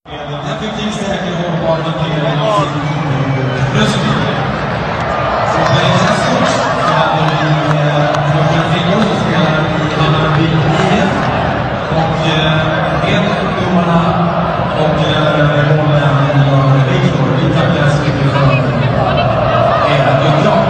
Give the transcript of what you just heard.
Effektiv, säker, hållbar hantering av sin röstning. Så vad är det stort? Så hade vi några flickor som spelar i Hammarby IF. Och en av domarna och målen gör Victor. Vi tackar så mycket för era uppdrag.